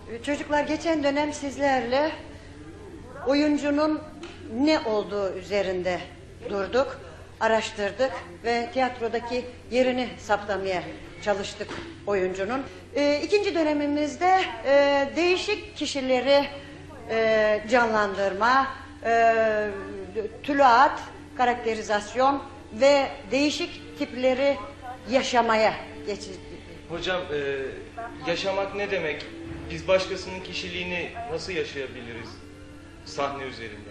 Çocuklar, geçen dönem sizlerle oyuncunun ne olduğu üzerinde durduk, araştırdık ve tiyatrodaki yerini saptamaya çalıştık oyuncunun. İkinci dönemimizde değişik kişileri canlandırma, tuluat, karakterizasyon ve değişik tipleri yaşamaya geçtik. Hocam, yaşamak ne demek? Biz başkasının kişiliğini nasıl yaşayabiliriz sahne üzerinde?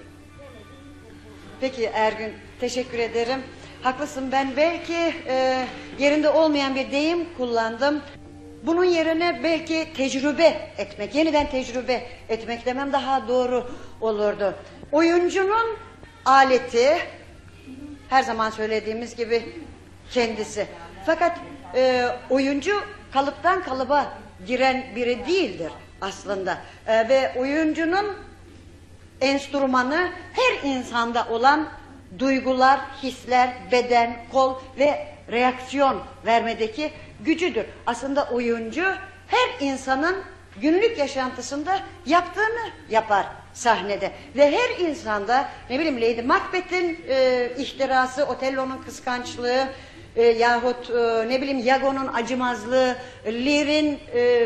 Peki Ergün, teşekkür ederim. Haklısın, ben belki yerinde olmayan bir deyim kullandım. Bunun yerine belki tecrübe etmek, yeniden tecrübe etmek demem daha doğru olurdu. Oyuncunun aleti, her zaman söylediğimiz gibi kendisi. Fakat oyuncu kalıptan kalıba giren biri değildir aslında. Ve oyuncunun enstrümanı her insanda olan duygular, hisler, beden, kol ve reaksiyon vermedeki gücüdür. Aslında oyuncu her insanın günlük yaşantısında yaptığını yapar sahnede. Ve her insanda, ne bileyim, Lady Macbeth'in ihtirası, Otello'nun kıskançlığı, yahut ne bileyim Iago'nun acımazlığı, Lear'in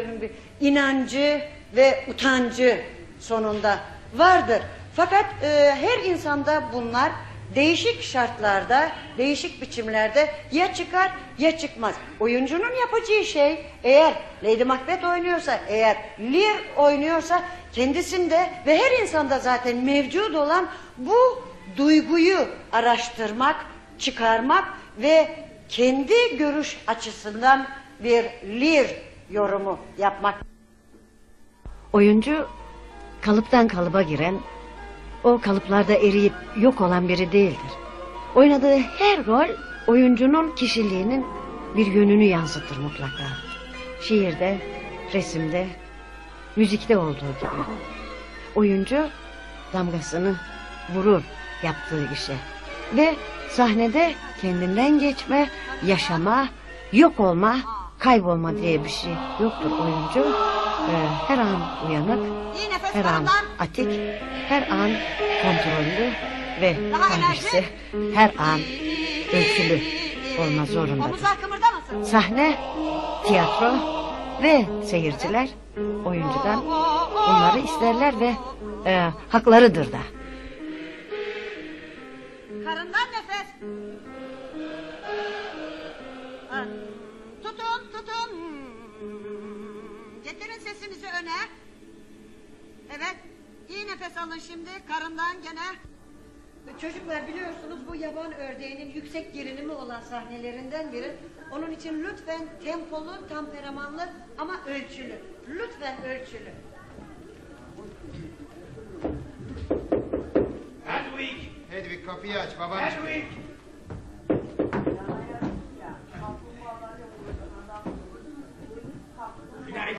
inancı ve utancı sonunda vardır. Fakat her insanda bunlar değişik şartlarda, değişik biçimlerde ya çıkar ya çıkmaz. Oyuncunun yapacağı şey, eğer Lady Macbeth oynuyorsa, eğer Lear oynuyorsa, kendisinde ve her insanda zaten mevcut olan bu duyguyu araştırmak, çıkarmak ve kendi görüş açısından bir Lear yorumu yapmak. Oyuncu kalıptan kalıba giren, o kalıplarda eriyip yok olan biri değildir. Oynadığı her rol oyuncunun kişiliğinin bir yönünü yansıtır mutlaka. Şiirde, resimde, müzikte olduğu gibi. Oyuncu damgasını vurur yaptığı işe. Ve sahnede kendinden geçme, yaşama, yok olma, kaybolma diye bir şey yoktur oyuncu. Her an uyanık, her an atik, her an kontrollü ve tanrısı her an ölçülü olma zorundadır. Sahne, tiyatro ve seyirciler oyuncudan bunları isterler ve haklarıdır da. Karından nefes. Tutun. Getirin sesinizi öne. Evet. İyi nefes alın şimdi. Karından gene. Çocuklar, biliyorsunuz bu yaban ördeğinin yüksek gerilimi olan sahnelerinden biri. Onun için lütfen tempolu, temperamanlı ama ölçülü. Lütfen ölçülü. Hedwig! Hedwig, kapıyı aç babacığım. Hedwig!